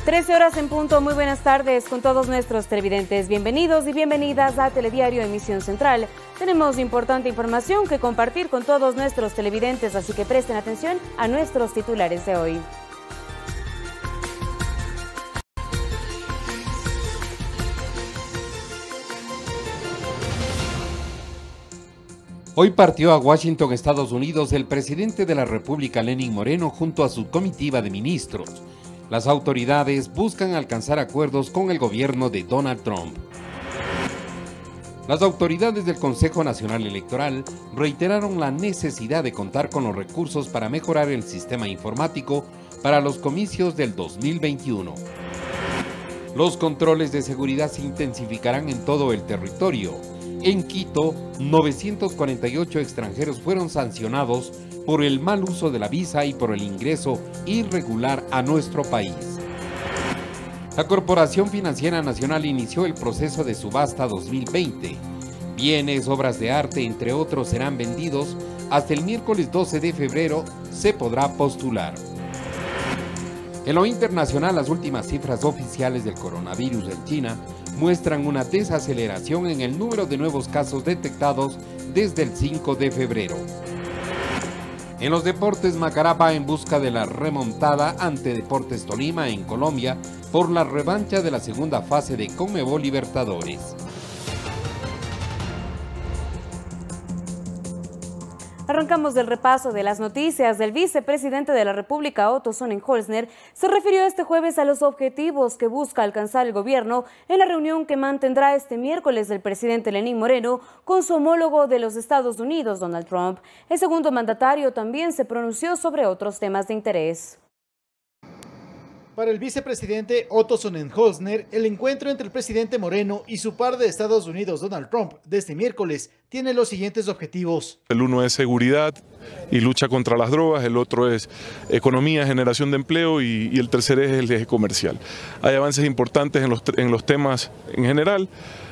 13 horas en punto, muy buenas tardes con todos nuestros televidentes. Bienvenidos y bienvenidas a Telediario Emisión Central. Tenemos importante información que compartir con todos nuestros televidentes, así que presten atención a nuestros titulares de hoy. Hoy partió a Washington, Estados Unidos, el presidente de la República, Lenín Moreno, junto a su comitiva de ministros. Las autoridades buscan alcanzar acuerdos con el gobierno de Donald Trump. Las autoridades del Consejo Nacional Electoral reiteraron la necesidad de contar con los recursos para mejorar el sistema informático para los comicios del 2021. Los controles de seguridad se intensificarán en todo el territorio. En Quito, 948 extranjeros fueron sancionados por el mal uso de la visa y por el ingreso irregular a nuestro país. La Corporación Financiera Nacional inició el proceso de subasta 2020. Bienes, obras de arte, entre otros, serán vendidos. Hasta el miércoles 12 de febrero se podrá postular. En lo internacional, las últimas cifras oficiales del coronavirus en China muestran una desaceleración en el número de nuevos casos detectados desde el 5 de febrero. En los deportes, Macará va en busca de la remontada ante Deportes Tolima en Colombia por la revancha de la segunda fase de Conmebol Libertadores. Arrancamos del repaso de las noticias. El vicepresidente de la República, Otto Sonnenholzner, se refirió este jueves a los objetivos que busca alcanzar el gobierno en la reunión que mantendrá este miércoles el presidente Lenín Moreno con su homólogo de los Estados Unidos, Donald Trump. El segundo mandatario también se pronunció sobre otros temas de interés. Para el vicepresidente Otto Sonnenholzner, el encuentro entre el presidente Moreno y su par de Estados Unidos, Donald Trump, de este miércoles, tiene los siguientes objetivos. El uno es seguridad y lucha contra las drogas, el otro es economía, generación de empleo y el tercer es el eje comercial. Hay avances importantes en los temas en general.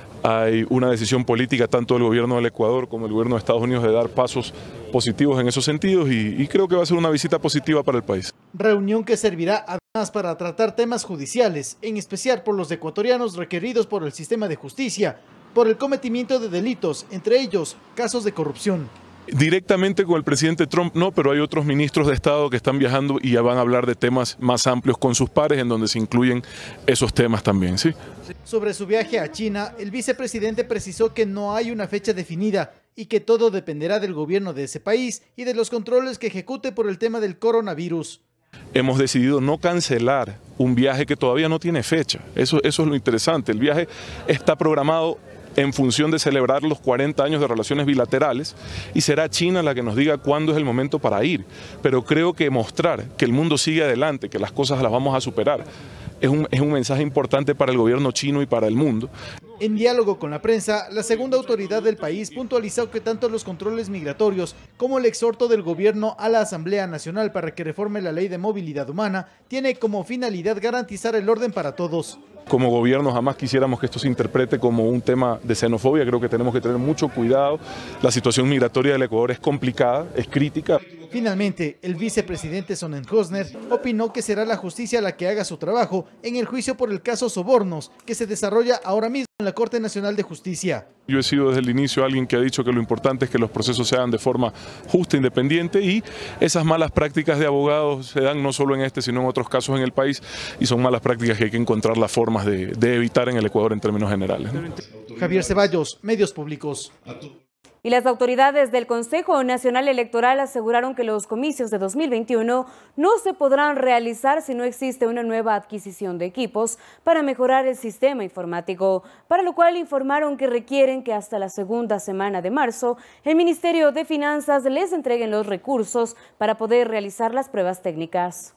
Hay una decisión política tanto del gobierno del Ecuador como del gobierno de Estados Unidos de dar pasos positivos en esos sentidos y creo que va a ser una visita positiva para el país. Reunión que servirá además para tratar temas judiciales, en especial por los ecuatorianos requeridos por el sistema de justicia, por el cometimiento de delitos, entre ellos casos de corrupción. Directamente con el presidente Trump no, pero hay otros ministros de Estado que están viajando y ya van a hablar de temas más amplios con sus pares en donde se incluyen esos temas también, ¿sí? Sobre su viaje a China, el vicepresidente precisó que no hay una fecha definida y que todo dependerá del gobierno de ese país y de los controles que ejecute por el tema del coronavirus. Hemos decidido no cancelar un viaje que todavía no tiene fecha. Eso es lo interesante. El viaje está programado en función de celebrar los 40 años de relaciones bilaterales y será China la que nos diga cuándo es el momento para ir. Pero creo que mostrar que el mundo sigue adelante, que las cosas las vamos a superar, es un mensaje importante para el gobierno chino y para el mundo. En diálogo con la prensa, la segunda autoridad del país puntualizó que tanto los controles migratorios como el exhorto del gobierno a la Asamblea Nacional para que reforme la ley de movilidad humana tiene como finalidad garantizar el orden para todos. Como gobierno jamás quisiéramos que esto se interprete como un tema de xenofobia, creo que tenemos que tener mucho cuidado. La situación migratoria del Ecuador es complicada, es crítica. Finalmente, el vicepresidente Sonnenholzner opinó que será la justicia la que haga su trabajo en el juicio por el caso Sobornos, que se desarrolla ahora mismo en la Corte Nacional de Justicia. Yo he sido desde el inicio alguien que ha dicho que lo importante es que los procesos se hagan de forma justa, independiente y esas malas prácticas de abogados se dan no solo en este sino en otros casos en el país y son malas prácticas que hay que encontrar las formas de evitar en el Ecuador en términos generales, ¿no? Javier Ceballos, Medios Públicos. Y las autoridades del Consejo Nacional Electoral aseguraron que los comicios de 2021 no se podrán realizar si no existe una nueva adquisición de equipos para mejorar el sistema informático, para lo cual informaron que requieren que hasta la segunda semana de marzo el Ministerio de Finanzas les entreguen los recursos para poder realizar las pruebas técnicas.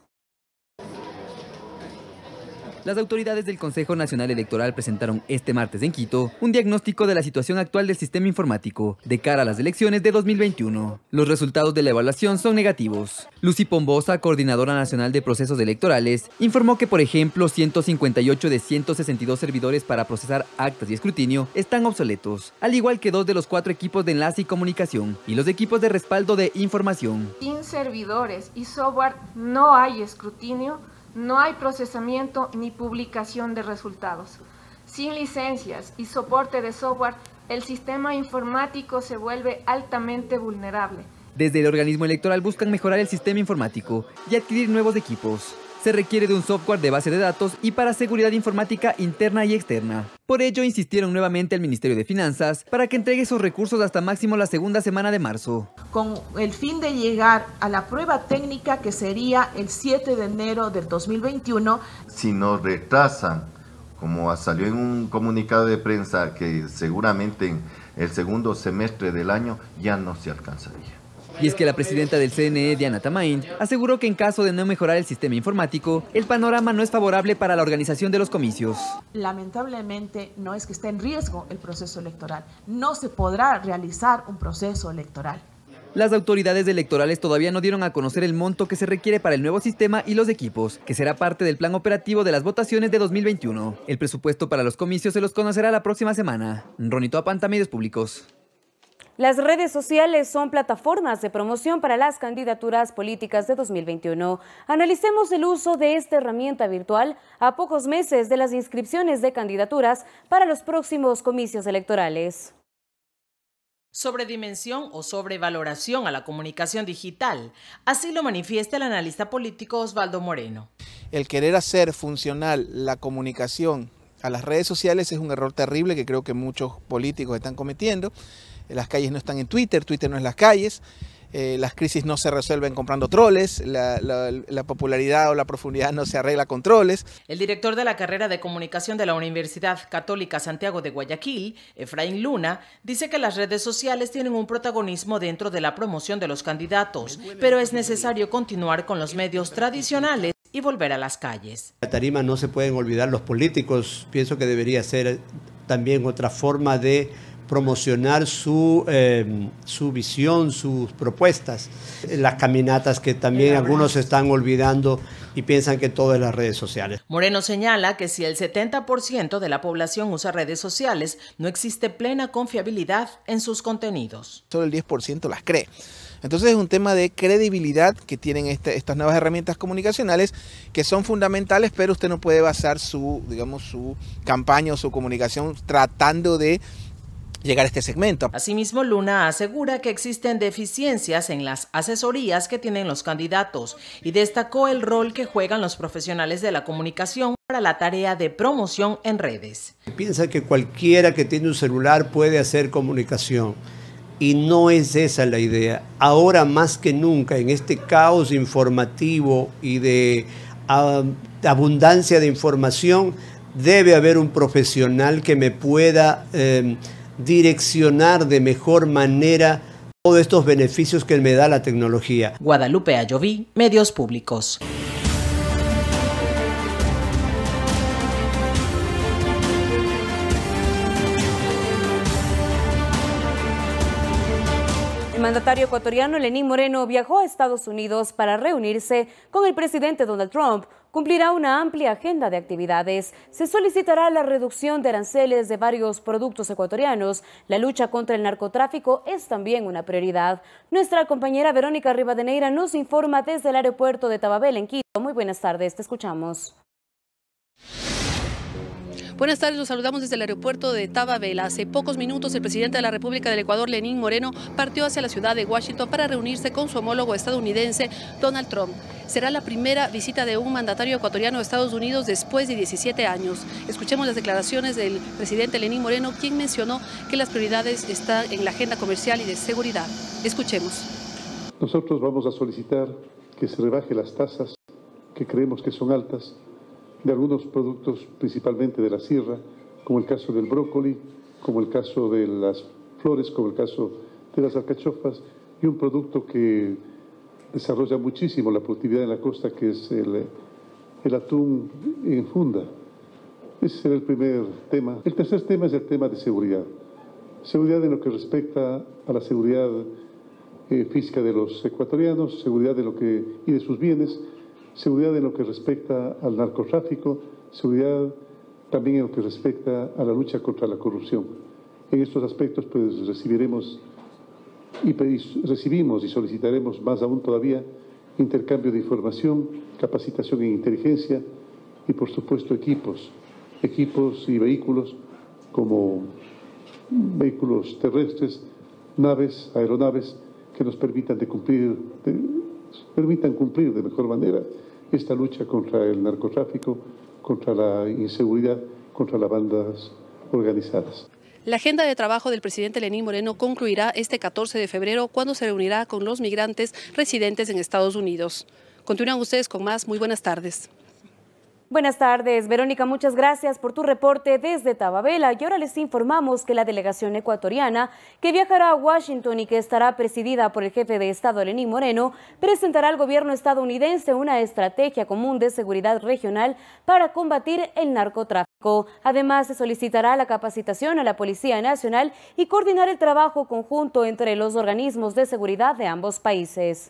Las autoridades del Consejo Nacional Electoral presentaron este martes en Quito un diagnóstico de la situación actual del sistema informático de cara a las elecciones de 2021. Los resultados de la evaluación son negativos. Lucy Pombosa, coordinadora nacional de procesos electorales, informó que, por ejemplo, 158 de 162 servidores para procesar actas y escrutinio están obsoletos, al igual que 2 de los 4 equipos de enlace y comunicación y los equipos de respaldo de información. Sin servidores y software no hay escrutinio, no hay procesamiento ni publicación de resultados. Sin licencias y soporte de software, el sistema informático se vuelve altamente vulnerable. Desde el organismo electoral buscan mejorar el sistema informático y adquirir nuevos equipos. Se requiere de un software de base de datos y para seguridad informática interna y externa. Por ello, insistieron nuevamente al Ministerio de Finanzas para que entregue esos recursos hasta máximo la segunda semana de marzo. Con el fin de llegar a la prueba técnica que sería el 7 de enero del 2021. Si nos retrasan, como salió en un comunicado de prensa, que seguramente en el segundo semestre del año ya no se alcanzaría. Y es que la presidenta del CNE, Diana Tamain, aseguró que en caso de no mejorar el sistema informático, el panorama no es favorable para la organización de los comicios. Lamentablemente no es que esté en riesgo el proceso electoral, no se podrá realizar un proceso electoral. Las autoridades electorales todavía no dieron a conocer el monto que se requiere para el nuevo sistema y los equipos, que será parte del plan operativo de las votaciones de 2021. El presupuesto para los comicios se los conocerá la próxima semana. Ronito Apanta, Medios Públicos. Las redes sociales son plataformas de promoción para las candidaturas políticas de 2021. Analicemos el uso de esta herramienta virtual a pocos meses de las inscripciones de candidaturas para los próximos comicios electorales. Sobredimensión o sobrevaloración a la comunicación digital. Así lo manifiesta el analista político Osvaldo Moreno. El querer hacer funcional la comunicación a las redes sociales es un error terrible que creo que muchos políticos están cometiendo. Las calles no están en Twitter, Twitter no es las calles. Las crisis no se resuelven comprando troles, la popularidad o la profundidad no se arregla con troles. El director de la carrera de comunicación de la Universidad Católica Santiago de Guayaquil, Efraín Luna, dice que las redes sociales tienen un protagonismo dentro de la promoción de los candidatos, pero es necesario continuar con los medios tradicionales y volver a las calles. La tarima no se pueden olvidar los políticos, pienso que debería ser también otra forma de promocionar su visión, sus propuestas. Las caminatas que también algunos se están olvidando y piensan que todo es las redes sociales. Moreno señala que si el 70% de la población usa redes sociales, no existe plena confiabilidad en sus contenidos. Solo el 10% las cree. Entonces es un tema de credibilidad que tienen estas nuevas herramientas comunicacionales que son fundamentales, pero usted no puede basar su campaña o su comunicación tratando de llegar a este segmento. Asimismo, Luna asegura que existen deficiencias en las asesorías que tienen los candidatos y destacó el rol que juegan los profesionales de la comunicación para la tarea de promoción en redes. Piensa que cualquiera que tiene un celular puede hacer comunicación y no es esa la idea. Ahora más que nunca, en este caos informativo y de abundancia de información, debe haber un profesional que me pueda direccionar de mejor manera todos estos beneficios que me da la tecnología. Guadalupe Ayoví, Medios Públicos. El mandatario ecuatoriano Lenín Moreno viajó a Estados Unidos para reunirse con el presidente Donald Trump. Cumplirá una amplia agenda de actividades. Se solicitará la reducción de aranceles de varios productos ecuatorianos. La lucha contra el narcotráfico es también una prioridad. Nuestra compañera Verónica Rivadeneira nos informa desde el aeropuerto de Tababel, en Quito. Muy buenas tardes, te escuchamos. Buenas tardes, los saludamos desde el aeropuerto de Tababel. Hace pocos minutos el presidente de la República del Ecuador, Lenín Moreno, partió hacia la ciudad de Washington para reunirse con su homólogo estadounidense, Donald Trump. Será la primera visita de un mandatario ecuatoriano a Estados Unidos después de 17 años. Escuchemos las declaraciones del presidente Lenín Moreno, quien mencionó que las prioridades están en la agenda comercial y de seguridad. Escuchemos. Nosotros vamos a solicitar que se rebaje las tasas que creemos que son altas de algunos productos, principalmente de la sierra, como el caso del brócoli, como el caso de las flores, como el caso de las alcachofas, y un producto que desarrolla muchísimo la productividad en la costa, que es el atún en funda. Ese será el primer tema. El tercer tema es el tema de seguridad. Seguridad en lo que respecta a la seguridad física de los ecuatorianos, seguridad y de sus bienes, seguridad en lo que respecta al narcotráfico, seguridad también en lo que respecta a la lucha contra la corrupción. En estos aspectos pues recibimos y solicitaremos más aún todavía intercambio de información, capacitación en inteligencia y, por supuesto, equipos y vehículos como vehículos terrestres, naves, aeronaves, que nos permitan cumplir de mejor manera esta lucha contra el narcotráfico, contra la inseguridad, contra las bandas organizadas. La agenda de trabajo del presidente Lenín Moreno concluirá este 14 de febrero cuando se reunirá con los migrantes residentes en Estados Unidos. Continúan ustedes con más. Muy buenas tardes. Buenas tardes, Verónica, muchas gracias por tu reporte desde Tababela. Y ahora les informamos que la delegación ecuatoriana que viajará a Washington y que estará presidida por el jefe de Estado Lenín Moreno presentará al gobierno estadounidense una estrategia común de seguridad regional para combatir el narcotráfico. Además, se solicitará la capacitación a la Policía Nacional y coordinar el trabajo conjunto entre los organismos de seguridad de ambos países.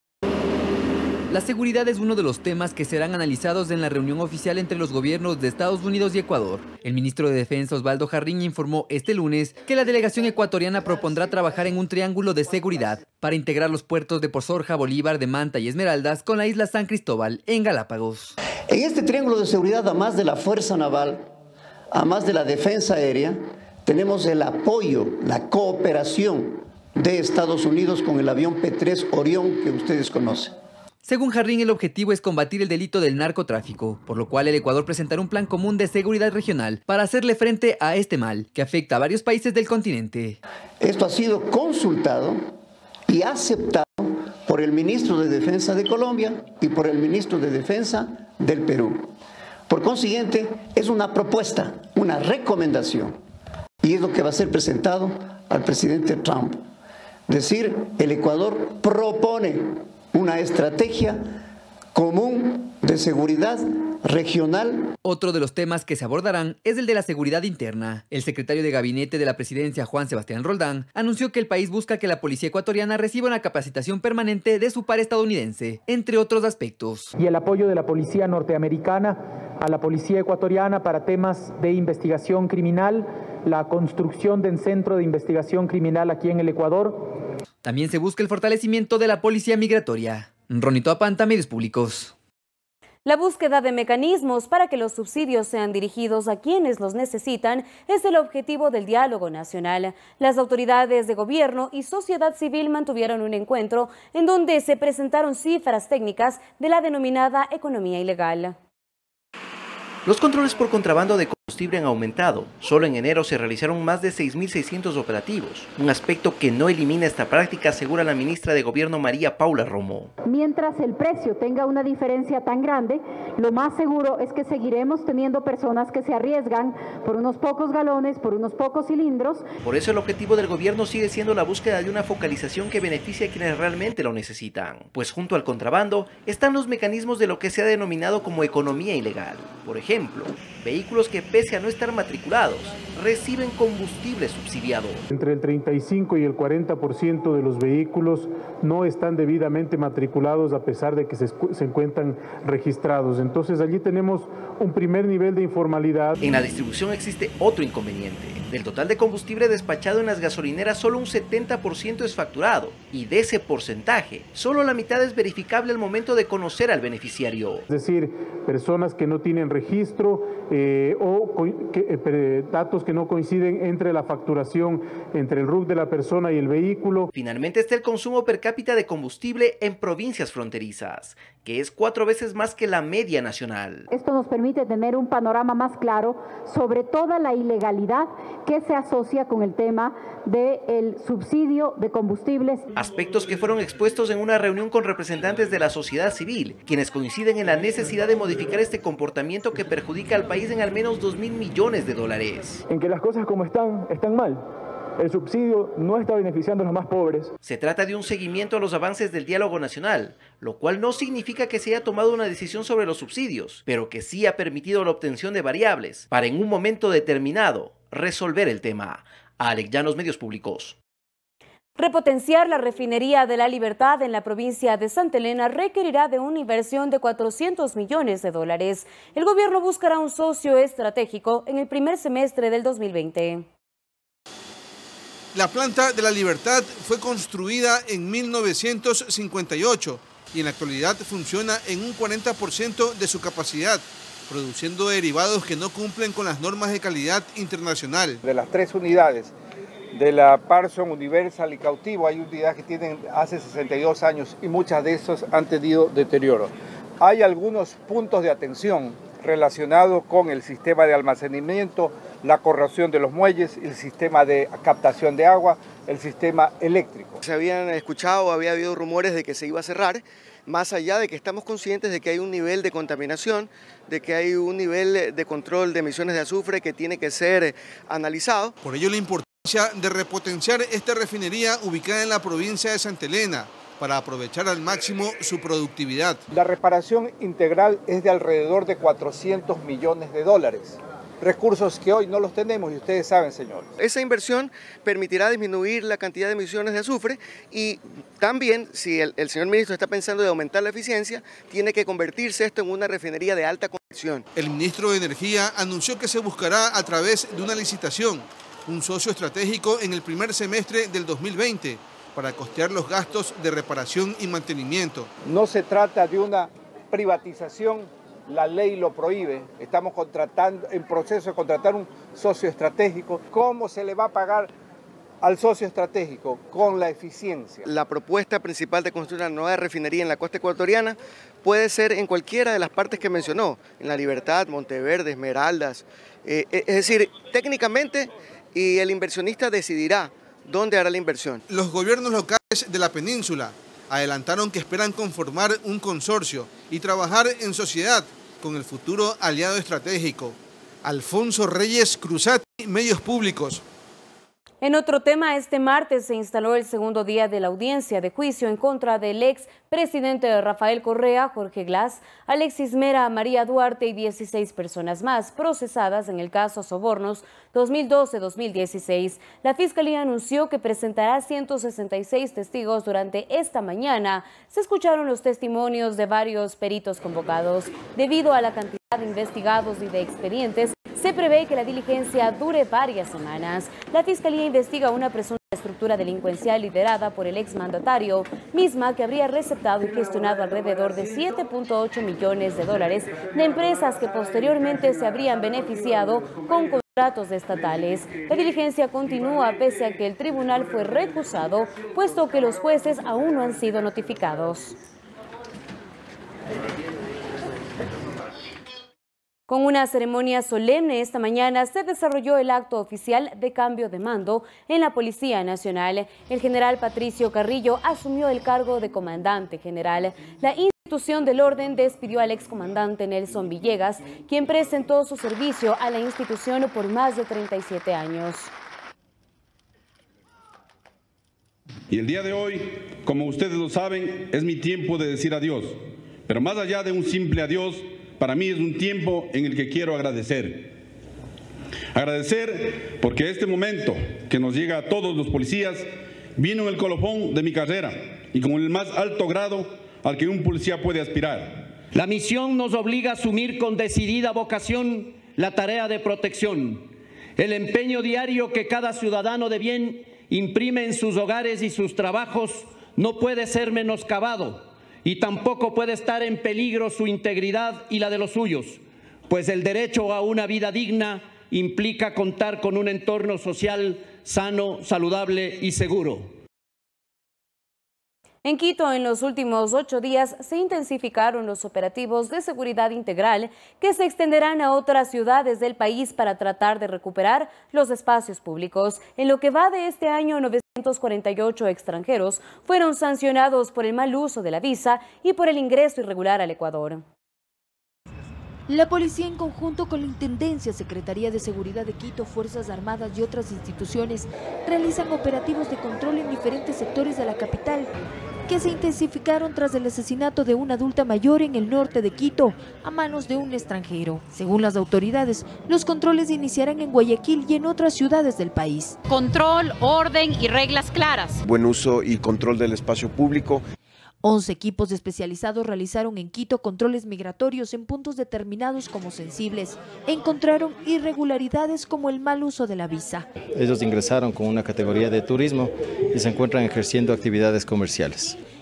La seguridad es uno de los temas que serán analizados en la reunión oficial entre los gobiernos de Estados Unidos y Ecuador. El ministro de Defensa, Osvaldo Jarrín, informó este lunes que la delegación ecuatoriana propondrá trabajar en un triángulo de seguridad para integrar los puertos de Pozorja, Bolívar, de Manta y Esmeraldas con la isla San Cristóbal en Galápagos. En este triángulo de seguridad, además de la Fuerza Naval, además de la defensa aérea, tenemos el apoyo, la cooperación de Estados Unidos con el avión P-3 Orión que ustedes conocen. Según Jarrín, el objetivo es combatir el delito del narcotráfico, por lo cual el Ecuador presentará un plan común de seguridad regional para hacerle frente a este mal que afecta a varios países del continente. Esto ha sido consultado y aceptado por el ministro de Defensa de Colombia y por el ministro de Defensa del Perú. Por consiguiente, es una propuesta, una recomendación, y es lo que va a ser presentado al presidente Trump. Es decir, el Ecuador propone una estrategia común de seguridad regional. Otro de los temas que se abordarán es el de la seguridad interna. El secretario de Gabinete de la Presidencia, Juan Sebastián Roldán, anunció que el país busca que la policía ecuatoriana reciba una capacitación permanente de su par estadounidense, entre otros aspectos. Y el apoyo de la policía norteamericana a la policía ecuatoriana para temas de investigación criminal, la construcción de un centro de investigación criminal aquí en el Ecuador. También se busca el fortalecimiento de la policía migratoria. Ronito Apanta, Medios Públicos. La búsqueda de mecanismos para que los subsidios sean dirigidos a quienes los necesitan es el objetivo del diálogo nacional. Las autoridades de gobierno y sociedad civil mantuvieron un encuentro en donde se presentaron cifras técnicas de la denominada economía ilegal. Los controles por contrabando de combustible han aumentado. Solo en enero se realizaron más de 6.600 operativos, un aspecto que no elimina esta práctica, asegura la ministra de Gobierno María Paula Romo. Mientras el precio tenga una diferencia tan grande, lo más seguro es que seguiremos teniendo personas que se arriesgan por unos pocos galones, por unos pocos cilindros. Por eso el objetivo del gobierno sigue siendo la búsqueda de una focalización que beneficie a quienes realmente lo necesitan, pues junto al contrabando están los mecanismos de lo que se ha denominado como economía ilegal. Por ejemplo, vehículos que pese a no estar matriculados, reciben combustible subsidiado. Entre el 35 y el 40% de los vehículos no están debidamente matriculados a pesar de que se encuentran registrados. Entonces allí tenemos un primer nivel de informalidad. En la distribución existe otro inconveniente. Del total de combustible despachado en las gasolineras, solo un 70% es facturado. Y de ese porcentaje, solo la mitad es verificable al momento de conocer al beneficiario. Es decir, personas que no tienen registro datos que no coinciden entre la facturación, entre el RUC de la persona y el vehículo. Finalmente está el consumo per cápita de combustible en provincias fronterizas, que es 4 veces más que la media nacional. Esto nos permite tener un panorama más claro sobre toda la ilegalidad que se asocia con el tema del subsidio de combustibles. Aspectos que fueron expuestos en una reunión con representantes de la sociedad civil, quienes coinciden en la necesidad de modificar este comportamiento que perjudica al país en al menos 2.000 millones de dólares. En que las cosas como están mal. El subsidio no está beneficiando a los más pobres. Se trata de un seguimiento a los avances del diálogo nacional, lo cual no significa que se haya tomado una decisión sobre los subsidios, pero que sí ha permitido la obtención de variables para en un momento determinado resolver el tema. Alex Llanos, Medios Públicos. Repotenciar la refinería de La Libertad en la provincia de Santa Elena requerirá de una inversión de 400 millones de dólares. El gobierno buscará un socio estratégico en el primer semestre del 2020. La planta de La Libertad fue construida en 1958. y en la actualidad funciona en un 40% de su capacidad, produciendo derivados que no cumplen con las normas de calidad internacional. De las 3 unidades de la Parson, Universal y Cautivo, hay unidades que tienen hace 62 años y muchas de esas han tenido deterioro. Hay algunos puntos de atención relacionados con el sistema de almacenamiento, la corrosión de los muelles, el sistema de captación de agua, el sistema eléctrico. Se habían escuchado, había habido rumores de que se iba a cerrar, más allá de que estamos conscientes de que hay un nivel de contaminación, de que hay un nivel de control de emisiones de azufre que tiene que ser analizado. Por ello la importancia de repotenciar esta refinería ubicada en la provincia de Santa Elena, para aprovechar al máximo su productividad. La reparación integral es de alrededor de 400 millones de dólares. Recursos que hoy no los tenemos y ustedes saben, señores. Esa inversión permitirá disminuir la cantidad de emisiones de azufre y también, si el señor ministro está pensando de aumentar la eficiencia, tiene que convertirse esto en una refinería de alta conversión. El ministro de Energía anunció que se buscará a través de una licitación un socio estratégico en el primer semestre del 2020 para costear los gastos de reparación y mantenimiento. No se trata de una privatización, la ley lo prohíbe. Estamos en proceso de contratar un socio estratégico. ¿Cómo se le va a pagar al socio estratégico? Con la eficiencia. La propuesta principal de construir una nueva refinería en la costa ecuatoriana puede ser en cualquiera de las partes que mencionó, en La Libertad, Monteverde, Esmeraldas. Es decir, técnicamente, y el inversionista decidirá dónde hará la inversión. Los gobiernos locales de la península adelantaron que esperan conformar un consorcio y trabajar en sociedad con el futuro aliado estratégico. Alfonso Reyes Cruzati, Medios Públicos. En otro tema, este martes se instaló el segundo día de la audiencia de juicio en contra del ex presidente Rafael Correa, Jorge Glass, Alexis Mera, María Duarte y 16 personas más procesadas en el caso Sobornos 2012-2016. La Fiscalía anunció que presentará 166 testigos durante esta mañana. Se escucharon los testimonios de varios peritos convocados. Debido a la cantidad de investigados y de expedientes, se prevé que la diligencia dure varias semanas. La Fiscalía investiga una presunta estructura delincuencial liderada por el exmandatario, misma que habría receptado y gestionado alrededor de 7.8 millones de dólares de empresas que posteriormente se habrían beneficiado con contratos estatales. La diligencia continúa pese a que el tribunal fue recusado, puesto que los jueces aún no han sido notificados. Con una ceremonia solemne esta mañana se desarrolló el acto oficial de cambio de mando en la Policía Nacional. El general Patricio Carrillo asumió el cargo de comandante general. La institución del orden despidió al excomandante Nelson Villegas, quien prestó su servicio a la institución por más de 37 años. Y el día de hoy, como ustedes lo saben, es mi tiempo de decir adiós. Pero más allá de un simple adiós, para mí es un tiempo en el que quiero agradecer. Agradecer porque este momento que nos llega a todos los policías vino en el colofón de mi carrera y con el más alto grado al que un policía puede aspirar. La misión nos obliga a asumir con decidida vocación la tarea de protección, el empeño diario que cada ciudadano de bien imprime en sus hogares y sus trabajos no puede ser menoscabado. Y tampoco puede estar en peligro su integridad y la de los suyos, pues el derecho a una vida digna implica contar con un entorno social sano, saludable y seguro. En Quito, en los últimos 8 días, se intensificaron los operativos de seguridad integral que se extenderán a otras ciudades del país para tratar de recuperar los espacios públicos. En lo que va de este año, 948 extranjeros fueron sancionados por el mal uso de la visa y por el ingreso irregular al Ecuador. La policía, en conjunto con la Intendencia, Secretaría de Seguridad de Quito, Fuerzas Armadas y otras instituciones, realizan operativos de control en diferentes sectores de la capital, que se intensificaron tras el asesinato de una adulta mayor en el norte de Quito, a manos de un extranjero. Según las autoridades, los controles iniciarán en Guayaquil y en otras ciudades del país. Control, orden y reglas claras. Buen uso y control del espacio público. 11 equipos especializados realizaron en Quito controles migratorios en puntos determinados como sensibles. Encontraron irregularidades como el mal uso de la visa. Ellos ingresaron con una categoría de turismo y se encuentran ejerciendo actividades comerciales.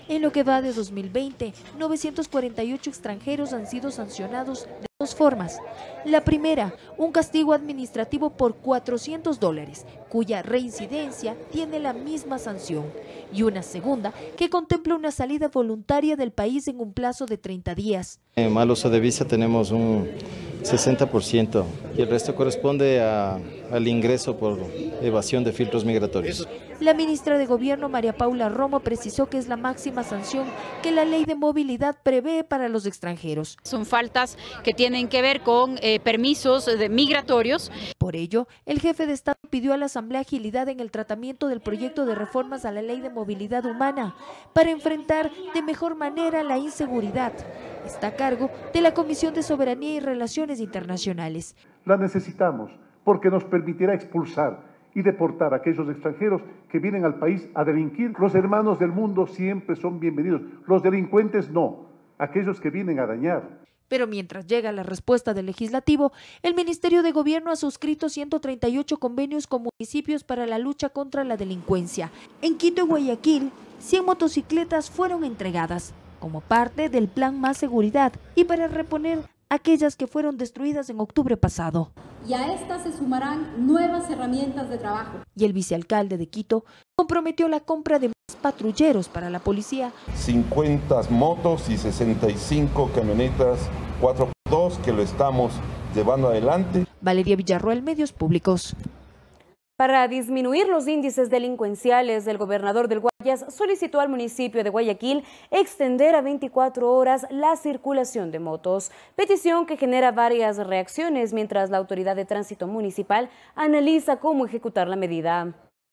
En lo que va de 2020, 948 extranjeros han sido sancionados de dos formas. La primera, un castigo administrativo por $400, cuya reincidencia tiene la misma sanción. Y una segunda, que contempla una salida voluntaria del país en un plazo de 30 días. En mal uso de visa tenemos un 60% y el resto corresponde al ingreso por evasión de filtros migratorios. La ministra de Gobierno, María Paula Romo, precisó que es la máxima sanción que la ley de movilidad prevé para los extranjeros. Son faltas que tienen que ver con permisos migratorios. Por ello, el jefe de Estado pidió a la Asamblea agilidad en el tratamiento del proyecto de reformas a la ley de movilidad humana para enfrentar de mejor manera la inseguridad. Está a cargo de la Comisión de Soberanía y Relaciones Internacionales. La necesitamos porque nos permitirá expulsar y deportar a aquellos extranjeros que vienen al país a delinquir. Los hermanos del mundo siempre son bienvenidos, los delincuentes no, aquellos que vienen a dañar. Pero mientras llega la respuesta del Legislativo, el Ministerio de Gobierno ha suscrito 138 convenios con municipios para la lucha contra la delincuencia. En Quito y Guayaquil, 100 motocicletas fueron entregadas como parte del Plan Más Seguridad y para reponer aquellas que fueron destruidas en octubre pasado. Y a estas se sumarán nuevas herramientas de trabajo. Y el vicealcalde de Quito comprometió la compra de más patrulleros para la policía. 50 motos y 65 camionetas 4x2 que lo estamos llevando adelante. Valeria Villarroel, Medios Públicos. Para disminuir los índices delincuenciales, el gobernador del Guayas solicitó al municipio de Guayaquil extender a 24 horas la circulación de motos, petición que genera varias reacciones mientras la autoridad de tránsito municipal analiza cómo ejecutar la medida.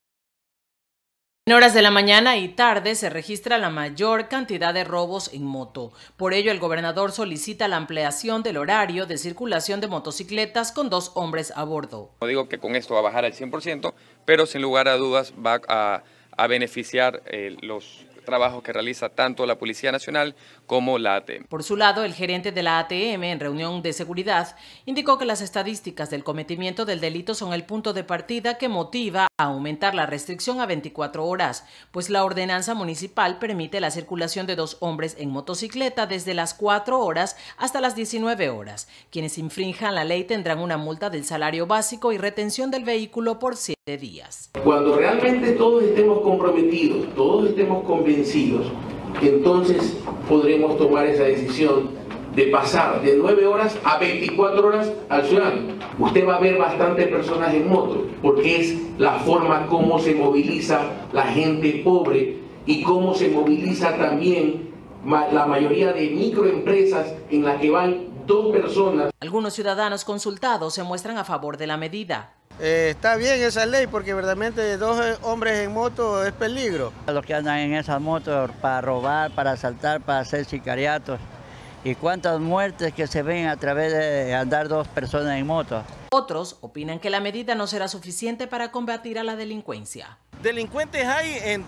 En horas de la mañana y tarde se registra la mayor cantidad de robos en moto. Por ello, el gobernador solicita la ampliación del horario de circulación de motocicletas con 2 hombres a bordo. No digo que con esto va a bajar al 100%, pero sin lugar a dudas va a beneficiar los trabajos que realiza tanto la Policía Nacional como la ATM. Por su lado, el gerente de la ATM, en reunión de seguridad, indicó que las estadísticas del cometimiento del delito son el punto de partida que motiva a aumentar la restricción a 24 horas, pues la ordenanza municipal permite la circulación de 2 hombres en motocicleta desde las 4 horas hasta las 19 horas. Quienes infrinjan la ley tendrán una multa del salario básico y retención del vehículo por 7 días. Cuando realmente todos estemos comprometidos, todos estemos convencidos, entonces podremos tomar esa decisión de pasar de 9 horas a 24 horas al ciudadano. Usted va a ver bastantes personas en moto, porque es la forma como se moviliza la gente pobre y cómo se moviliza también la mayoría de microempresas en las que van 2 personas. Algunos ciudadanos consultados se muestran a favor de la medida. Está bien esa ley porque verdaderamente 2 hombres en moto es peligro. Los que andan en esas motos para robar, para asaltar, para hacer sicariatos. ¿Y cuántas muertes que se ven a través de andar 2 personas en moto? Otros opinan que la medida no será suficiente para combatir a la delincuencia. Delincuentes hay en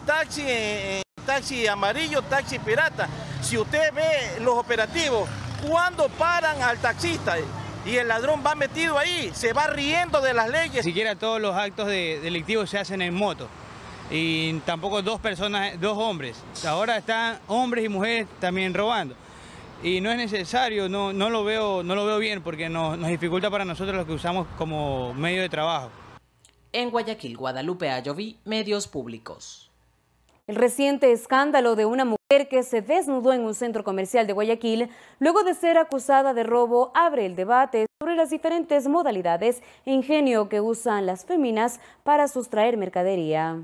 taxi amarillo, taxi pirata. Si usted ve los operativos, cuando paran al taxista y el ladrón va metido ahí, se va riendo de las leyes. Ni siquiera todos los actos delictivos se hacen en moto. Y tampoco 2 hombres. Ahora están hombres y mujeres también robando. Y no es necesario, no lo veo bien porque nos dificulta para nosotros lo que usamos como medio de trabajo. En Guayaquil, Guadalupe Ayoví, Medios Públicos. El reciente escándalo de una mujer que se desnudó en un centro comercial de Guayaquil, luego de ser acusada de robo, abre el debate sobre las diferentes modalidades e ingenio que usan las féminas para sustraer mercadería.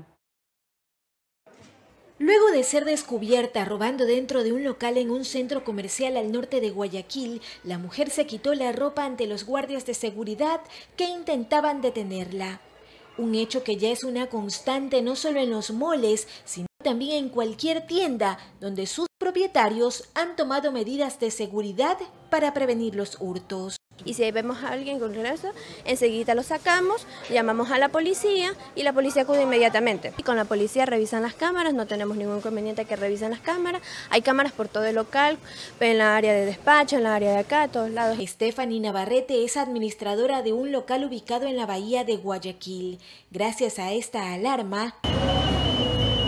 Luego de ser descubierta robando dentro de un local en un centro comercial al norte de Guayaquil, la mujer se quitó la ropa ante los guardias de seguridad que intentaban detenerla. Un hecho que ya es una constante no solo en los moles, sino también en cualquier tienda donde sus propietarios han tomado medidas de seguridad para prevenir los hurtos. Y si vemos a alguien con eso, enseguida lo sacamos, llamamos a la policía y la policía acude inmediatamente. Y con la policía revisan las cámaras, no tenemos ningún inconveniente que revisen las cámaras. Hay cámaras por todo el local, en la área de despacho, en la área de acá, a todos lados. Stephanie Navarrete es administradora de un local ubicado en la bahía de Guayaquil. Gracias a esta alarma,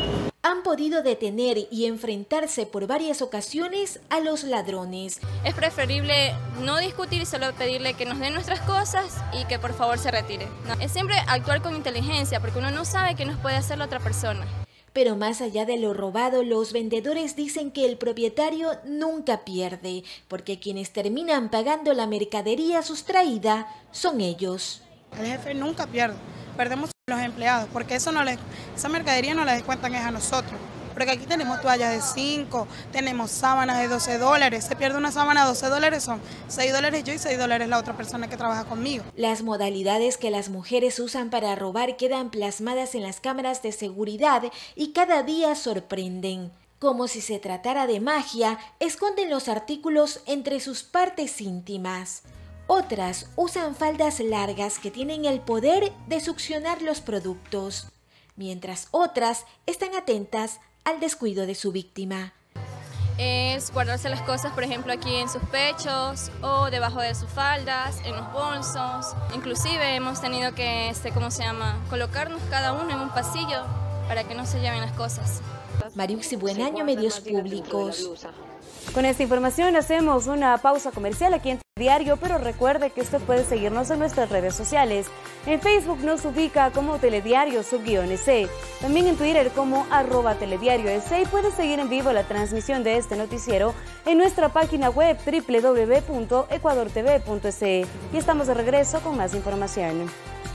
han podido detener y enfrentarse por varias ocasiones a los ladrones. Es preferible no discutir, solo pedirle que nos den nuestras cosas y que por favor se retire. Es siempre actuar con inteligencia, porque uno no sabe qué nos puede hacer la otra persona. Pero más allá de lo robado, los vendedores dicen que el propietario nunca pierde, porque quienes terminan pagando la mercadería sustraída son ellos. El jefe nunca pierde, perdemos los empleados, porque esa mercadería no la descuentan es a nosotros. Porque aquí tenemos toallas de 5, tenemos sábanas de $12. Se pierde una sábana de $12, son $6 yo y $6 la otra persona que trabaja conmigo. Las modalidades que las mujeres usan para robar quedan plasmadas en las cámaras de seguridad y cada día sorprenden. Como si se tratara de magia, esconden los artículos entre sus partes íntimas. Otras usan faldas largas que tienen el poder de succionar los productos, mientras otras están atentas al descuido de su víctima. Es guardarse las cosas, por ejemplo, aquí en sus pechos o debajo de sus faldas, en los bolsos. Inclusive hemos tenido que, colocarnos cada uno en un pasillo para que no se lleven las cosas. Mariuxi Buenaño, Medios Públicos. Con esta información hacemos una pausa comercial aquí en Telediario, pero recuerde que usted puede seguirnos en nuestras redes sociales. En Facebook nos ubica como Telediario_EC, también en Twitter como @TelediarioEC, y puede seguir en vivo la transmisión de este noticiero en nuestra página web www.ecuadortv.es. Y estamos de regreso con más información.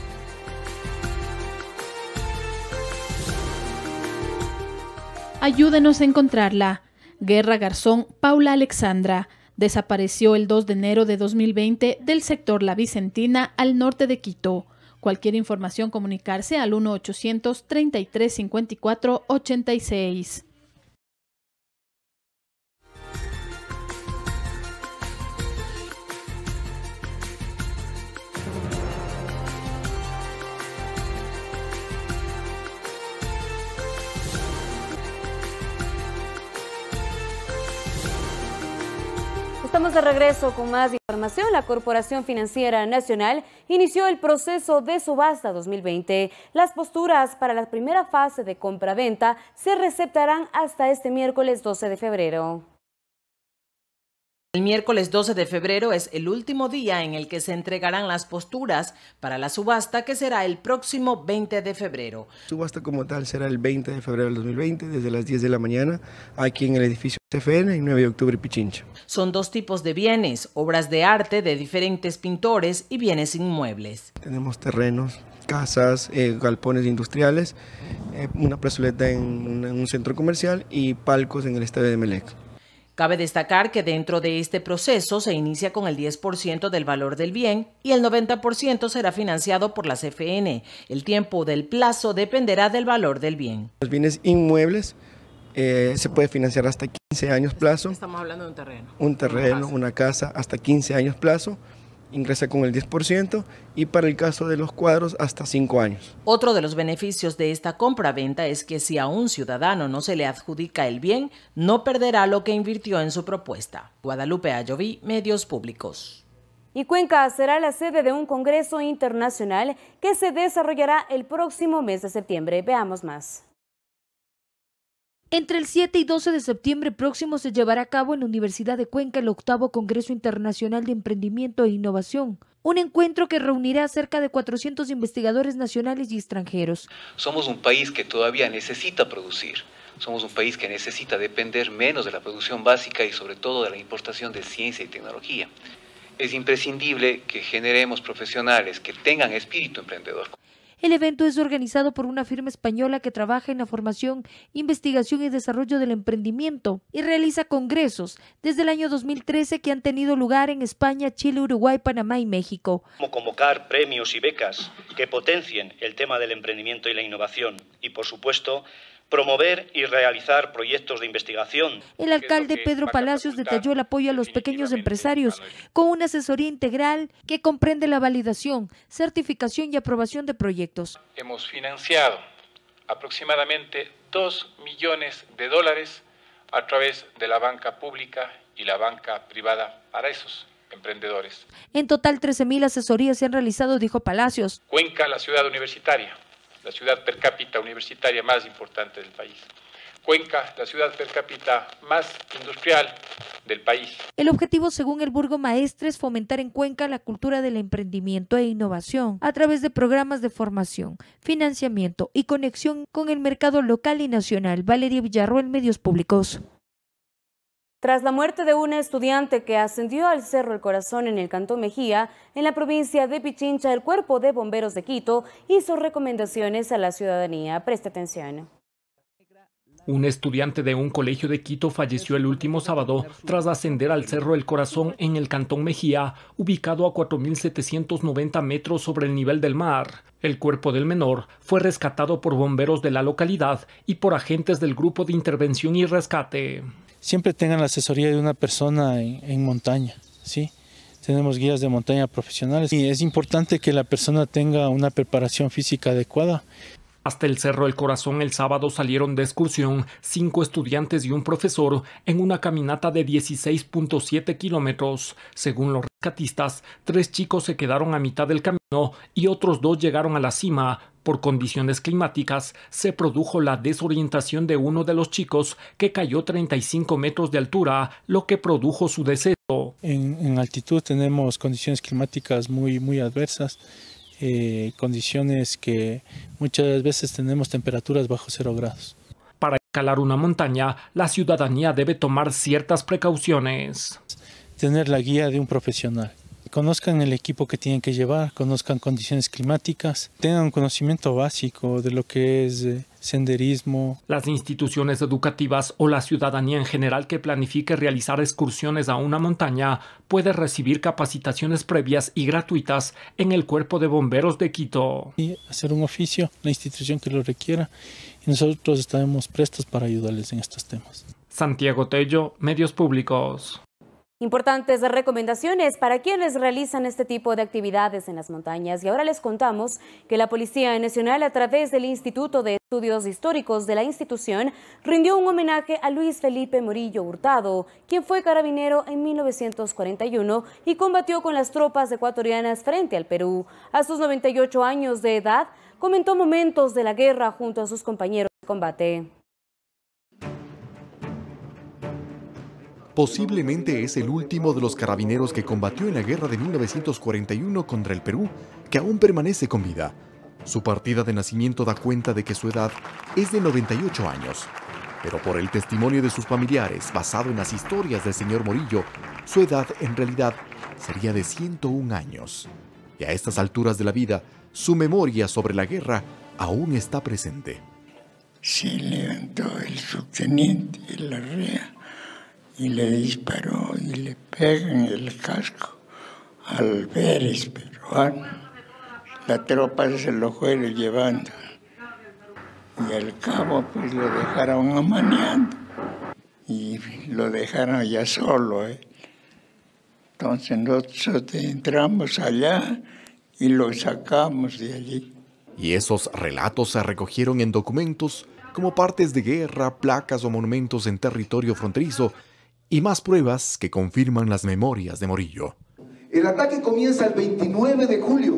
Ayúdenos a encontrarla. Guerra Garzón Paula Alexandra desapareció el 2 de enero de 2020 del sector La Vicentina al norte de Quito. Cualquier información, comunicarse al 1-800-3354-86. Estamos de regreso con más información. La Corporación Financiera Nacional inició el proceso de subasta 2020. Las posturas para la primera fase de compra-venta se receptarán hasta este miércoles 12 de febrero. El miércoles 12 de febrero es el último día en el que se entregarán las posturas para la subasta, que será el próximo 20 de febrero. La subasta como tal será el 20 de febrero del 2020, desde las 10 de la mañana, aquí en el edificio CFN, en 9 de octubre, Pichincha. Son dos tipos de bienes: obras de arte de diferentes pintores y bienes inmuebles. Tenemos terrenos, casas, galpones industriales, una plazoleta en un centro comercial y palcos en el estadio de Emelec. Cabe destacar que dentro de este proceso se inicia con el 10% del valor del bien y el 90% será financiado por la CFN. El tiempo del plazo dependerá del valor del bien. Los bienes inmuebles se puede financiar hasta 15 años plazo. Estamos hablando de un terreno. Un terreno, una casa, hasta 15 años plazo. Ingresa con el 10% y para el caso de los cuadros hasta 5 años. Otro de los beneficios de esta compra-venta es que si a un ciudadano no se le adjudica el bien, no perderá lo que invirtió en su propuesta. Guadalupe Ayoví, Medios Públicos. Y Cuenca será la sede de un congreso internacional que se desarrollará el próximo mes de septiembre. Veamos más. Entre el 7 y 12 de septiembre próximo se llevará a cabo en la Universidad de Cuenca el 8º Congreso Internacional de Emprendimiento e Innovación, un encuentro que reunirá a cerca de 400 investigadores nacionales y extranjeros. Somos un país que todavía necesita producir, somos un país que necesita depender menos de la producción básica y sobre todo de la importación de ciencia y tecnología. Es imprescindible que generemos profesionales que tengan espíritu emprendedor. El evento es organizado por una firma española que trabaja en la formación, investigación y desarrollo del emprendimiento y realiza congresos desde el año 2013 que han tenido lugar en España, Chile, Uruguay, Panamá y México. Como convocar premios y becas que potencien el tema del emprendimiento y la innovación y, por supuesto, promover y realizar proyectos de investigación. El alcalde Pedro Palacios detalló el apoyo a los pequeños empresarios con una asesoría integral que comprende la validación, certificación y aprobación de proyectos. Hemos financiado aproximadamente $2 millones a través de la banca pública y la banca privada para esos emprendedores. En total 13.000 asesorías se han realizado, dijo Palacios. Cuenca, la ciudad universitaria, la ciudad per cápita universitaria más importante del país. Cuenca, la ciudad per cápita más industrial del país. El objetivo, según el burgomaestre, es fomentar en Cuenca la cultura del emprendimiento e innovación a través de programas de formación, financiamiento y conexión con el mercado local y nacional. Valeria Villarroel, Medios Públicos. Tras la muerte de una estudiante que ascendió al Cerro El Corazón en el Cantón Mejía, en la provincia de Pichincha, el Cuerpo de Bomberos de Quito hizo recomendaciones a la ciudadanía. Preste atención. Un estudiante de un colegio de Quito falleció el último sábado tras ascender al Cerro El Corazón en el Cantón Mejía, ubicado a 4.790 metros sobre el nivel del mar. El cuerpo del menor fue rescatado por bomberos de la localidad y por agentes del Grupo de Intervención y Rescate. Siempre tengan la asesoría de una persona en montaña, ¿sí? Tenemos guías de montaña profesionales y es importante que la persona tenga una preparación física adecuada. Hasta el Cerro El Corazón el sábado salieron de excursión 5 estudiantes y un profesor en una caminata de 16.7 kilómetros. Según los rescatistas, 3 chicos se quedaron a mitad del camino y otros 2 llegaron a la cima. Por condiciones climáticas, se produjo la desorientación de uno de los chicos que cayó 35 metros de altura, lo que produjo su deceso. En altitud tenemos condiciones climáticas muy adversas. Condiciones que muchas veces tenemos temperaturas bajo 0 grados. Para escalar una montaña, la ciudadanía debe tomar ciertas precauciones. Tener la guía de un profesional. Conozcan el equipo que tienen que llevar, conozcan condiciones climáticas, tengan un conocimiento básico de lo que es senderismo. Las instituciones educativas o la ciudadanía en general que planifique realizar excursiones a una montaña puede recibir capacitaciones previas y gratuitas en el Cuerpo de Bomberos de Quito. Y hacer un oficio, la institución que lo requiera, y nosotros estaremos prestos para ayudarles en estos temas. Santiago Tello, Medios Públicos. Importantes recomendaciones para quienes realizan este tipo de actividades en las montañas. Y ahora les contamos que la Policía Nacional, a través del Instituto de Estudios Históricos de la institución, rindió un homenaje a Luis Felipe Morillo Hurtado, quien fue carabinero en 1941 y combatió con las tropas ecuatorianas frente al Perú. A sus 98 años de edad, comentó momentos de la guerra junto a sus compañeros de combate. Posiblemente es el último de los carabineros que combatió en la guerra de 1941 contra el Perú, que aún permanece con vida. Su partida de nacimiento da cuenta de que su edad es de 98 años. Pero por el testimonio de sus familiares, basado en las historias del señor Morillo, su edad en realidad sería de 101 años. Y a estas alturas de la vida, su memoria sobre la guerra aún está presente. Se levantó el subteniente Larrea y le disparó y le pega en el casco al Pérez peruano. La tropa se lo fue llevando y al cabo pues lo dejaron amaneando y lo dejaron ya solo. Entonces nosotros entramos allá y lo sacamos de allí. Y esos relatos se recogieron en documentos como partes de guerra, placas o monumentos en territorio fronterizo, y más pruebas que confirman las memorias de Morillo. El ataque comienza el 29 de julio.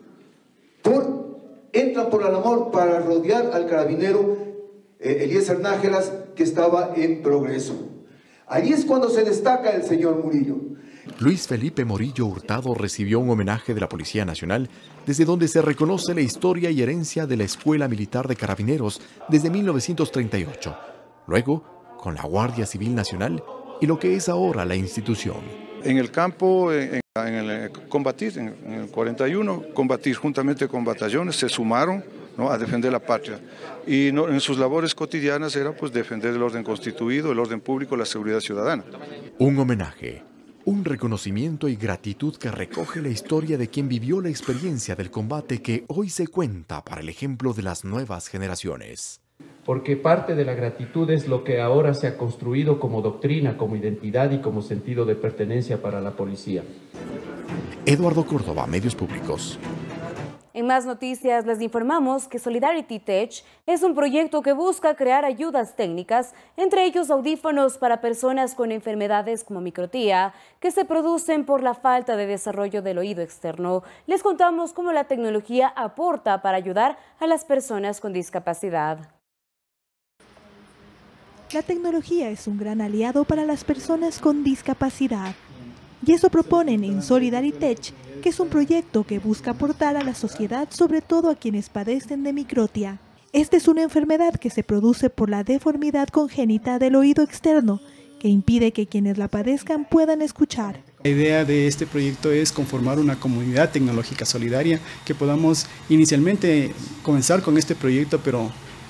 Entran por Alamor para rodear al carabinero Eliezer Nájeras, que estaba en progreso. Allí es cuando se destaca el señor Murillo. Luis Felipe Morillo Hurtado recibió un homenaje de la Policía Nacional, desde donde se reconoce la historia y herencia de la Escuela Militar de Carabineros desde 1938. Luego, con la Guardia Civil Nacional, y lo que es ahora la institución. En el campo, combatir, en el 41, combatir juntamente con batallones, se sumaron, ¿no?, a defender la patria. Y en sus labores cotidianas era pues defender el orden constituido, el orden público, la seguridad ciudadana. Un homenaje, un reconocimiento y gratitud que recoge la historia de quien vivió la experiencia del combate que hoy se cuenta para el ejemplo de las nuevas generaciones. Porque parte de la gratitud es lo que ahora se ha construido como doctrina, como identidad y como sentido de pertenencia para la policía. Eduardo Córdoba, Medios Públicos. En más noticias les informamos que Solidarity Tech es un proyecto que busca crear ayudas técnicas, entre ellos audífonos para personas con enfermedades como microtía, que se producen por la falta de desarrollo del oído externo. Les contamos cómo la tecnología aporta para ayudar a las personas con discapacidad. La tecnología es un gran aliado para las personas con discapacidad. Y eso proponen en Solidaritech, que es un proyecto que busca aportar a la sociedad, sobre todo a quienes padecen de microtia. Esta es una enfermedad que se produce por la deformidad congénita del oído externo, que impide que quienes la padezcan puedan escuchar. La idea de este proyecto es conformar una comunidad tecnológica solidaria, que podamos inicialmente comenzar con este proyecto, pero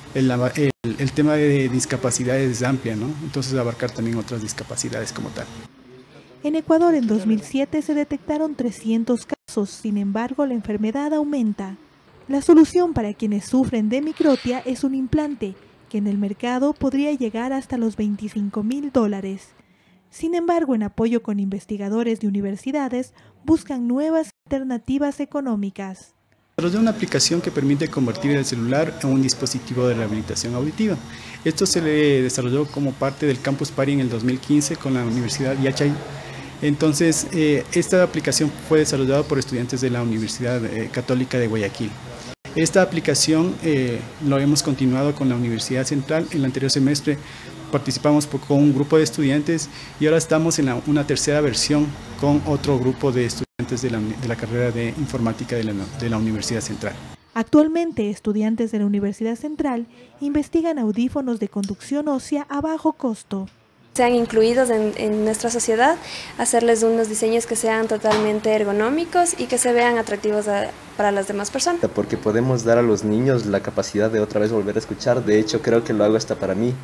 el tema de discapacidades es amplia, ¿no? Entonces abarcar también otras discapacidades como tal. En Ecuador en 2007 se detectaron 300 casos, sin embargo la enfermedad aumenta. La solución para quienes sufren de microtia es un implante, que en el mercado podría llegar hasta los $25.000. Sin embargo, en apoyo con investigadores de universidades, buscan nuevas alternativas económicas. Desarrolló una aplicación que permite convertir el celular en un dispositivo de rehabilitación auditiva. Esto se le desarrolló como parte del Campus Party en el 2015 con la Universidad Yachay. Entonces, esta aplicación fue desarrollada por estudiantes de la Universidad Católica de Guayaquil. Esta aplicación lo hemos continuado con la Universidad Central. En el anterior semestre participamos con un grupo de estudiantes y ahora estamos en una tercera versión con otro grupo de estudiantes de la carrera de informática de la Universidad Central. Actualmente, estudiantes de la Universidad Central investigan audífonos de conducción ósea a bajo costo. Sean incluidos en nuestra sociedad, hacerles unos diseños que sean totalmente ergonómicos y que se vean atractivos para las demás personas. Porque podemos dar a los niños la capacidad de otra vez volver a escuchar. De hecho, creo que lo hago hasta para mí.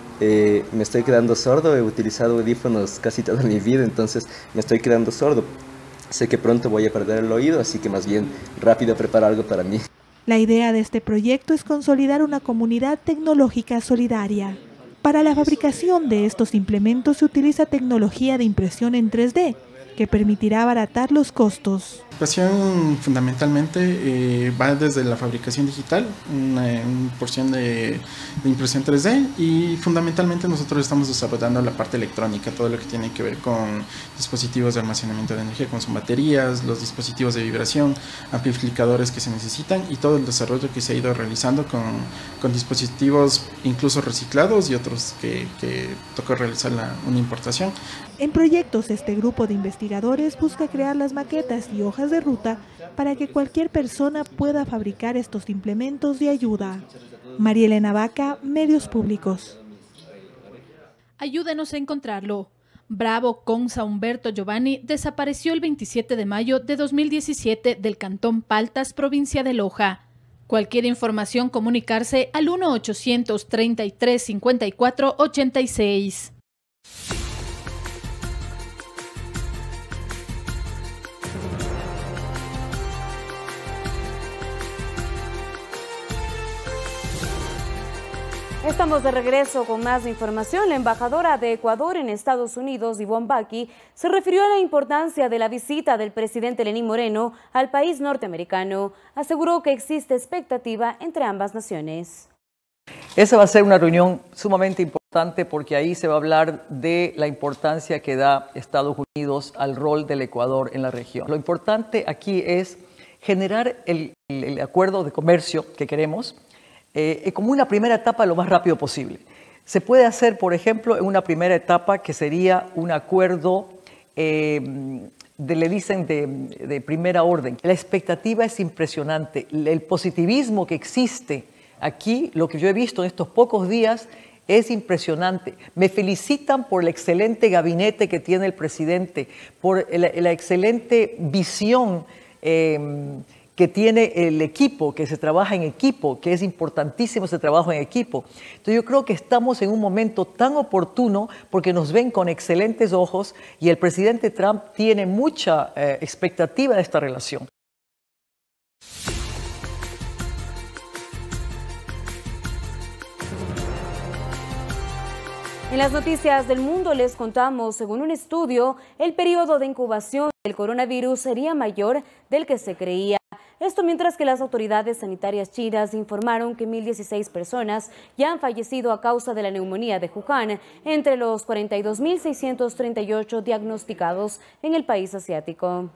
Me estoy quedando sordo, he utilizado audífonos casi toda mi vida, entonces me estoy quedando sordo. Sé que pronto voy a perder el oído, así que más bien rápido preparo algo para mí. La idea de este proyecto es consolidar una comunidad tecnológica solidaria. Para la fabricación de estos implementos se utiliza tecnología de impresión en 3D, que permitirá abaratar los costos. La fabricación fundamentalmente va desde la fabricación digital, una porción de impresión 3D, y fundamentalmente nosotros estamos desarrollando la parte electrónica, todo lo que tiene que ver con dispositivos de almacenamiento de energía, como son baterías, los dispositivos de vibración, amplificadores que se necesitan y todo el desarrollo que se ha ido realizando con dispositivos incluso reciclados y otros que tocó realizar una importación. En proyectos, este grupo de investigadores busca crear las maquetas y hojas de ruta para que cualquier persona pueda fabricar estos implementos de ayuda. María Elena Vaca, Medios Públicos. Ayúdenos a encontrarlo. Bravo Conza Humberto Giovanni desapareció el 27 de mayo de 2017 del cantón Paltas, provincia de Loja. Cualquier información, comunicarse al 1-833-54-86. Estamos de regreso con más información. La embajadora de Ecuador en Estados Unidos, Ivonne Baki, se refirió a la importancia de la visita del presidente Lenín Moreno al país norteamericano. Aseguró que existe expectativa entre ambas naciones. Esa va a ser una reunión sumamente importante porque ahí se va a hablar de la importancia que da Estados Unidos al rol del Ecuador en la región. Lo importante aquí es generar el acuerdo de comercio que queremos, como una primera etapa lo más rápido posible. Se puede hacer, por ejemplo, en una primera etapa que sería un acuerdo, le dicen de primera orden. La expectativa es impresionante. El positivismo que existe aquí, lo que yo he visto en estos pocos días, es impresionante. Me felicitan por el excelente gabinete que tiene el presidente, por la excelente visión que tiene el equipo, que se trabaja en equipo, que es importantísimo ese trabajo en equipo. Entonces yo creo que estamos en un momento tan oportuno porque nos ven con excelentes ojos y el presidente Trump tiene mucha expectativa de esta relación. En las noticias del mundo les contamos, según un estudio, el periodo de incubación del coronavirus sería mayor del que se creía. Esto mientras que las autoridades sanitarias chinas informaron que 1.016 personas ya han fallecido a causa de la neumonía de Wuhan, entre los 42.638 diagnosticados en el país asiático.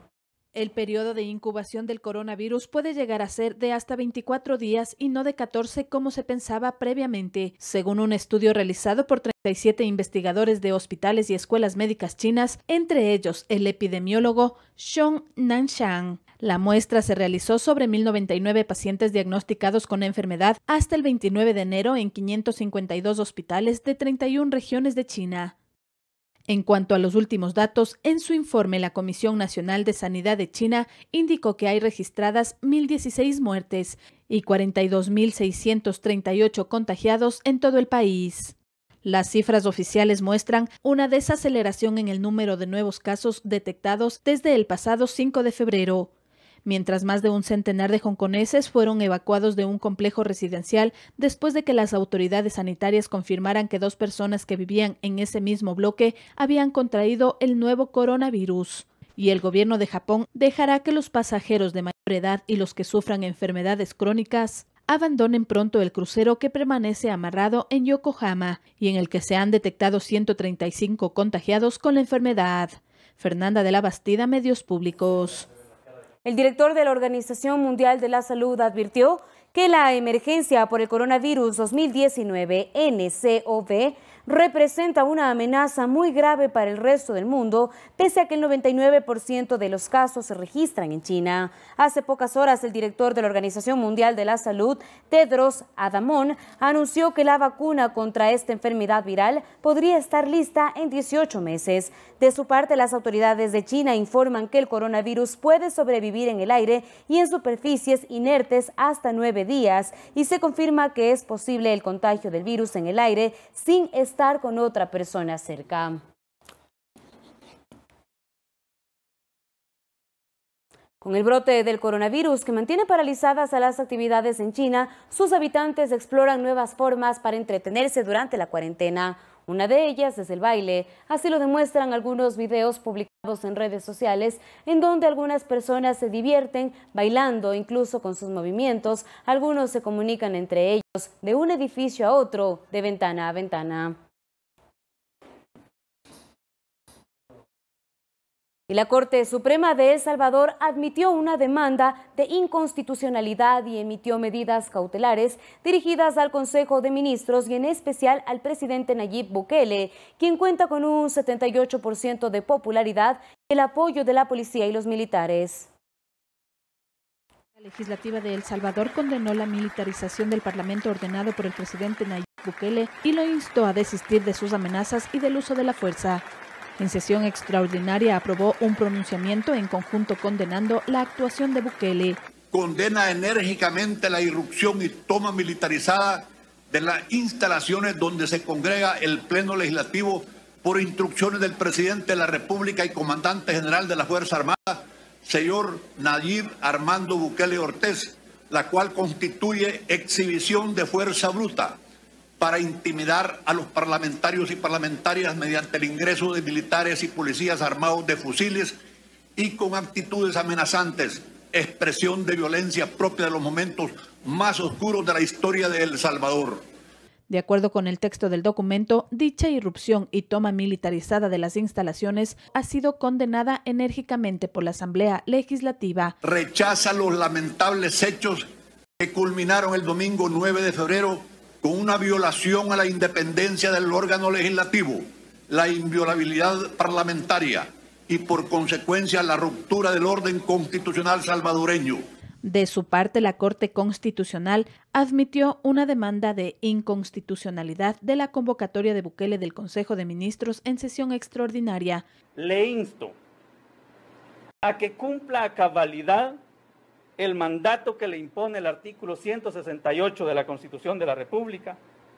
El periodo de incubación del coronavirus puede llegar a ser de hasta 24 días y no de 14 como se pensaba previamente, según un estudio realizado por 37 investigadores de hospitales y escuelas médicas chinas, entre ellos el epidemiólogo Xiong Nanshan. La muestra se realizó sobre 1.099 pacientes diagnosticados con enfermedad hasta el 29 de enero en 552 hospitales de 31 regiones de China. En cuanto a los últimos datos, en su informe la Comisión Nacional de Sanidad de China indicó que hay registradas 1.016 muertes y 42.638 contagiados en todo el país. Las cifras oficiales muestran una desaceleración en el número de nuevos casos detectados desde el pasado 5 de febrero. Mientras más de un centenar de hongkoneses fueron evacuados de un complejo residencial después de que las autoridades sanitarias confirmaran que 2 personas que vivían en ese mismo bloque habían contraído el nuevo coronavirus. Y el gobierno de Japón dejará que los pasajeros de mayor edad y los que sufran enfermedades crónicas abandonen pronto el crucero que permanece amarrado en Yokohama y en el que se han detectado 135 contagiados con la enfermedad. Fernanda de la Bastida, Medios Públicos. El director de la Organización Mundial de la Salud advirtió que la emergencia por el coronavirus 2019 nCoV representa una amenaza muy grave para el resto del mundo, pese a que el 99% de los casos se registran en China. Hace pocas horas, el director de la Organización Mundial de la Salud, Tedros Adhanom, anunció que la vacuna contra esta enfermedad viral podría estar lista en 18 meses. De su parte, las autoridades de China informan que el coronavirus puede sobrevivir en el aire y en superficies inertes hasta 9 días, y se confirma que es posible el contagio del virus en el aire sin estar con otra persona cerca. Con el brote del coronavirus que mantiene paralizadas a las actividades en China, sus habitantes exploran nuevas formas para entretenerse durante la cuarentena. Una de ellas es el baile. Así lo demuestran algunos videos publicados en redes sociales, en donde algunas personas se divierten bailando, incluso con sus movimientos. Algunos se comunican entre ellos de un edificio a otro, de ventana a ventana. Y la Corte Suprema de El Salvador admitió una demanda de inconstitucionalidad y emitió medidas cautelares dirigidas al Consejo de Ministros y en especial al presidente Nayib Bukele, quien cuenta con un 78% de popularidad y el apoyo de la policía y los militares. La legislativa de El Salvador condenó la militarización del Parlamento ordenado por el presidente Nayib Bukele y lo instó a desistir de sus amenazas y del uso de la fuerza. En sesión extraordinaria aprobó un pronunciamiento en conjunto condenando la actuación de Bukele. Condena enérgicamente la irrupción y toma militarizada de las instalaciones donde se congrega el Pleno Legislativo por instrucciones del presidente de la República y comandante general de la Fuerza Armada, señor Nayib Armando Bukele Ortiz, la cual constituye exhibición de fuerza bruta para intimidar a los parlamentarios y parlamentarias mediante el ingreso de militares y policías armados de fusiles y con actitudes amenazantes, expresión de violencia propia de los momentos más oscuros de la historia de El Salvador. De acuerdo con el texto del documento, dicha irrupción y toma militarizada de las instalaciones ha sido condenada enérgicamente por la Asamblea Legislativa. Rechaza los lamentables hechos que culminaron el domingo 9 de febrero con una violación a la independencia del órgano legislativo, la inviolabilidad parlamentaria y por consecuencia la ruptura del orden constitucional salvadoreño. De su parte, la Corte Constitucional admitió una demanda de inconstitucionalidad de la convocatoria de Bukele del Consejo de Ministros en sesión extraordinaria. Le insto a que cumpla a cabalidad el mandato que le impone el artículo 168 de la Constitución de la República,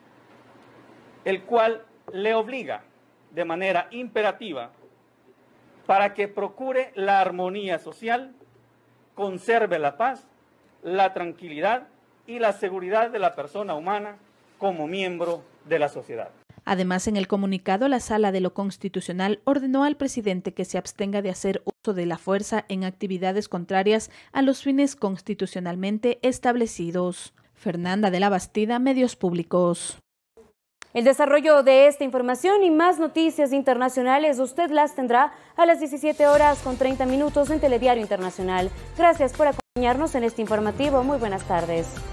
el cual le obliga de manera imperativa para que procure la armonía social, conserve la paz, la tranquilidad y la seguridad de la persona humana como miembro de la sociedad. Además, en el comunicado, la Sala de lo Constitucional ordenó al presidente que se abstenga de hacer uso de la fuerza en actividades contrarias a los fines constitucionalmente establecidos. Fernanda de la Bastida, Medios Públicos. El desarrollo de esta información y más noticias internacionales usted las tendrá a las 17:30 en Telediario Internacional. Gracias por acompañarnos en este informativo. Muy buenas tardes.